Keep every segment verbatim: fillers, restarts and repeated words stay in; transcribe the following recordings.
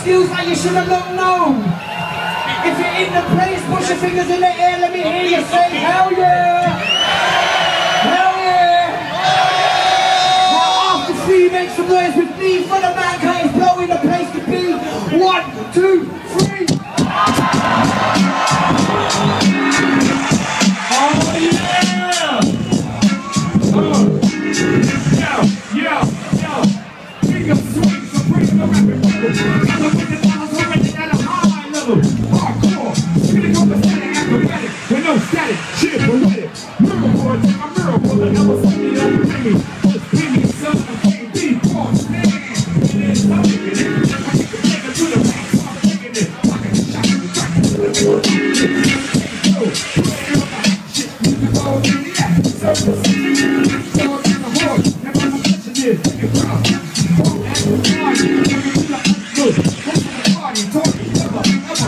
feels like you should have not known. If you're in the place, push your fingers in the air, let me hear you say hell yeah! Hell yeah! Now after three, make some noise with me for the man Kurtis Blow in the place to be. One, two, three! Oh yeah! Uh, yo, yo, yo! Big up swing, so bring the rapid bubble. Gotta put the dollars already at a high level. Hardcore, spinning on the static acrobatic. With no static, shit, poetic. Mirror board, take my mirror board, and I was only on the baby. Just give me some, I can't be born, man. And then I'm making it. I take the nigga to the bank, so I'm taking it. Pocket the shot, and the track, and the board. Can't go, put it on my shit, you can go in the act. Surface, dogs in the horse, and my question is, take it from. Oh, and the party, take it to the good. Go to the party, talking, ever, ever.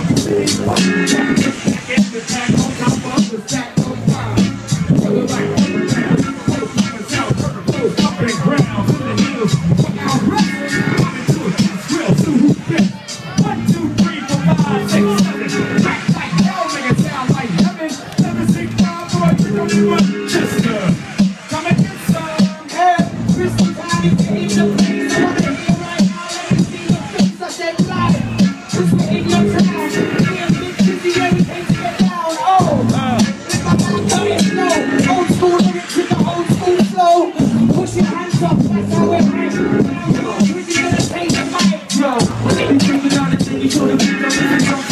Get the tag on top of the stack of fire. For the right, for the ground, for the fucking south, for the clothes, up and ground, for the heels. Fuck out, rest, coming to a kiss grill, see who's best. One, two, three, four, five, six, seven. Back like hell, make it sound like heaven. Seven, six, five, four, three, two, one, Chester. Come and get some. Hey, Bristol time, if you're in the place, I wanna hear right now, let me see your face. I said live, cause we're in your town. We're a bit busy, everything to get down. Oh, let my man go in slow. Old school lyrics with the old school flow. Push your hands up, that's how it hangs. We're gonna take the mic, bro. You bring it on the thing, you show the beat, don't let it go.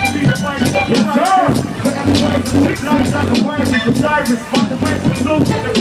Yes, sir!